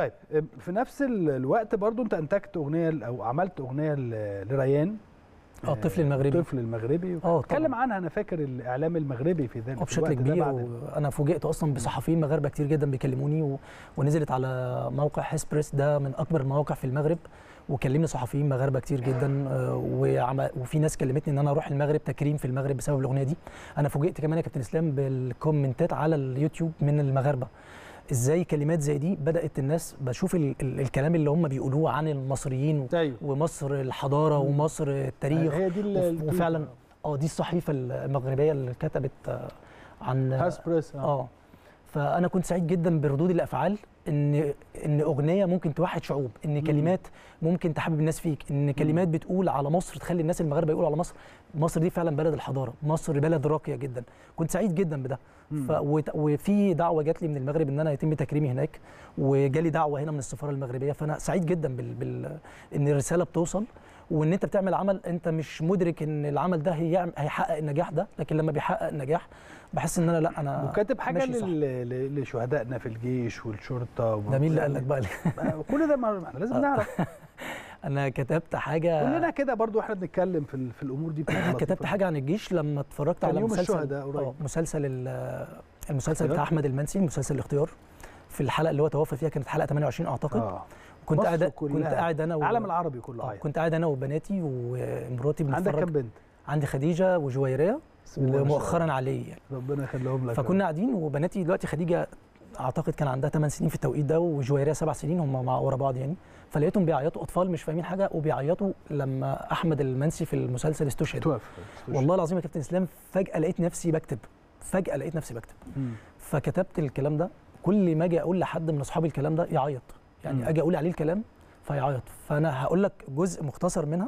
طيب في نفس الوقت برضو انت انتجت اغنيه او عملت اغنيه لريان، الطفل المغربي. الطفل المغربي اتكلم عنها. انا فاكر الاعلام المغربي في ذلك بشكل كبير، وانا فوجئت اصلا بصحفيين مغاربه كتير جدا بيكلموني ونزلت على موقع هيسبريس، ده من اكبر المواقع في المغرب، وكلمني صحفيين مغاربه كتير جدا، وفي ناس كلمتني ان انا اروح المغرب تكريم في المغرب بسبب الاغنيه دي. انا فوجئت كمان يا كابتن اسلام بالكومنتات على اليوتيوب من المغاربه، ازاي كلمات زي دي بدات الناس بشوف الكلام اللي هم بيقولوه عن المصريين ومصر الحضاره ومصر التاريخ. هي دي وفعلا دي الصحيفه المغربيه اللي كتبت عن هاسبريس. فانا كنت سعيد جدا بردود الافعال، ان اغنيه ممكن توحد شعوب، ان كلمات ممكن تحبب الناس فيك، ان كلمات بتقول على مصر تخلي الناس المغاربه يقولوا على مصر، مصر دي فعلا بلد الحضاره، مصر بلد راقيه جدا. كنت سعيد جدا بده. وفي دعوه جات لي من المغرب ان انا يتم تكريمي هناك، وجالي دعوه هنا من السفاره المغربيه، فانا سعيد جدا ان الرساله بتوصل، وان انت بتعمل عمل انت مش مدرك ان العمل ده هيحقق النجاح ده، لكن لما بيحقق النجاح بحس ان انا وكاتب حاجه لشهدائنا في الجيش والشرطه. ده مين اللي قال لك بقى؟ كل ده ما احنا لازم نعرف. انا كتبت حاجه كلنا كده برضو، احنا بنتكلم في الامور دي. كتبت حاجه عن الجيش لما اتفرجت على المسلسل بتاع احمد المنسي، مسلسل الاختيار. في الحلقه اللي هو توفى فيها كانت حلقه 28 اعتقد. كنت قاعد انا العالم العربي كله. كنت قاعد انا وبناتي ومراتي بنتفرج. عندك كام بنت؟ عندي خديجه وجويريه ومؤخرا علي يعني. ربنا يخليهم لك. فكنا قاعدين، وبناتي دلوقتي خديجه اعتقد كان عندها 8 سنين في التوقيت ده، وجويريه 7 سنين، هم مع ورا بعض يعني. فلقيتهم بيعيطوا، اطفال مش فاهمين حاجه وبيعيطوا لما احمد المنسي في المسلسل استشهد. والله العظيم يا كابتن اسلام فجاه لقيت نفسي بكتب. فكتبت الكلام ده. كل ما اجي اقول لحد من اصحابي الكلام ده يعيط، يعني اجي اقول عليه الكلام فيعيط. فانا هقول لك جزء مختصر منها.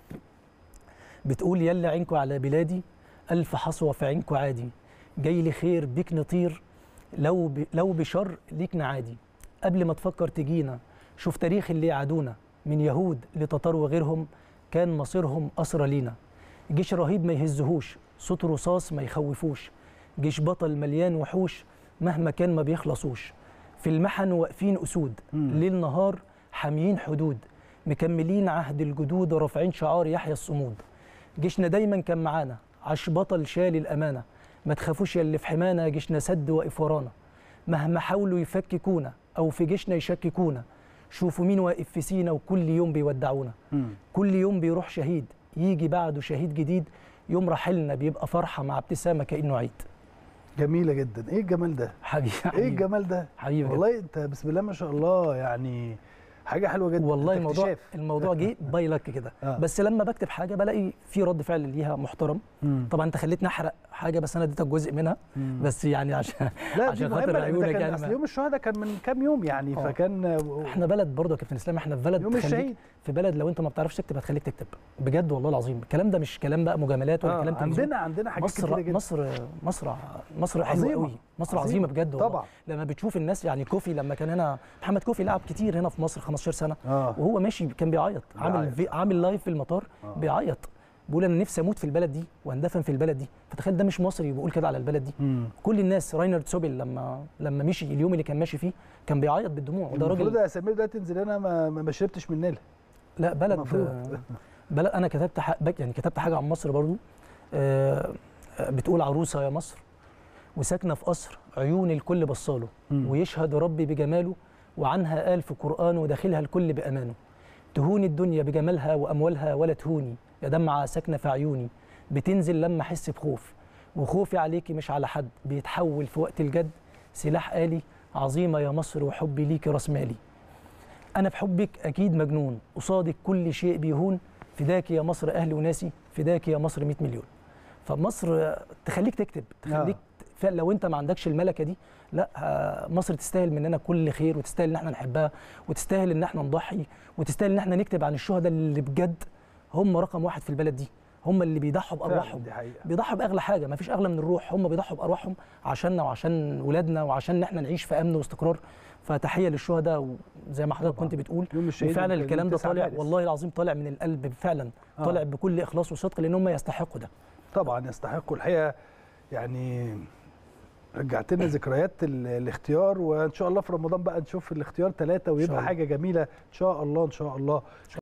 بتقول: يلا عينكوا على بلادي، الف حصوه في عينكوا عادي، جاي لي خير بيك نطير، لو بشر ليك نعادي، قبل ما تفكر تجينا، شوف تاريخ اللي عادونا، من يهود لتتار وغيرهم، كان مصيرهم أسرى لينا، جيش رهيب ما يهزهوش، صوت رصاص ما يخوفوش، جيش بطل مليان وحوش، مهما كان ما بيخلصوش، في المحن واقفين أسود، ليل نهار حاميين حدود، مكملين عهد الجدود ورافعين شعار يحيى الصمود، جيشنا دايما كان معانا، عاش بطل شال الأمانة، ما تخافوش يا اللي في حمانا، جيشنا سد واقف ورانا، مهما حاولوا يفككونا أو في جيشنا يشككونا، شوفوا مين واقف في سينا وكل يوم بيودعونا. كل يوم بيروح شهيد، يجي بعده شهيد جديد، يوم رحلنا بيبقى فرحة مع ابتسامة كأنه عيد. جميلة جدا. ايه الجمال ده؟ حبيبي. ايه الجمال ده؟ حبيبي والله انت بسم الله ما شاء الله، يعني حاجه حلوه جدا. والله الموضوع جه باي لك كده. بس لما بكتب حاجه بلاقي في رد فعل ليها محترم. طبعا انت خليتني احرق حاجه، بس انا اديتك جزء منها. بس يعني عشان خاطر عيونك يعني. اصل يوم الشهداء كان من كام يوم يعني. فكان احنا بلد برضه يا كابتن اسلام، احنا في بلد يوم الشهيد، في بلد لو انت ما بتعرفش تكتب هتخليك تكتب بجد. والله العظيم الكلام ده مش كلام بقى مجاملات ولا كلام تلفزيون. عندنا حاجات كتير جدا. مصر حلوه قوي، مصر عظيمه بجد والله. طبعا لما بتشوف الناس يعني كوفي لما كان هنا، محمد كوفي لعب كتير هنا في مصر 15 سنه وهو ماشي كان بيعيط، عامل لايف في المطار بيعيط، بيقول انا نفسي اموت في البلد دي واندفن في البلد دي. فتخيل ده مش مصري بيقول كده على البلد دي. كل الناس، راينارد سوبل لما مشي اليوم اللي كان ماشي فيه كان بيعيط بالدموع. وده راجل المفروض يا سمير ده تنزل. انا ما شربتش من نيلها. لا بلد انا كتبت حاجه عن مصر برضو. بتقول: عروسه يا مصر وساكنه في قصر، عيون الكل بصاله، ويشهد ربي بجماله، وعنها قال في قرآن وداخلها الكل بأمانه، تهوني الدنيا بجمالها وأموالها ولا تهوني، يا دمعة ساكنة في عيوني، بتنزل لما أحس بخوف، وخوفي عليكي مش على حد، بيتحول في وقت الجد سلاح آلي، عظيمة يا مصر وحبي ليكي راس مالي، أنا بحبك أكيد مجنون، قصادك كل شيء بيهون، فداكي يا مصر أهلي وناسي، فداكي يا مصر 100 مليون. فمصر تخليك تكتب، تخليك لو انت ما عندكش الملكه دي، لا مصر تستاهل مننا كل خير، وتستاهل ان احنا نحبها، وتستاهل ان احنا نضحي، وتستاهل ان احنا نكتب عن الشهداء اللي بجد هم رقم واحد في البلد دي، هم اللي بيضحوا بارواحهم، بيضحوا باغلى حاجه، ما فيش اغلى من الروح، هم بيضحوا بارواحهم عشاننا وعشان ولادنا وعشان ان احنا نعيش في امن واستقرار. فتحيه للشهداء، وزي ما حضرتك كنت بتقول، وفعلا الكلام ده طالع والله العظيم طالع من القلب فعلا، طالع بكل اخلاص وصدق، لان هم يستحقوا ده. طبعا يستحقوا الحقيقه. يعني رجعت لنا ذكريات الاختيار، وان شاء الله في رمضان بقى نشوف الاختيار 3 ويبقى حاجه جميله ان شاء الله ان شاء الله.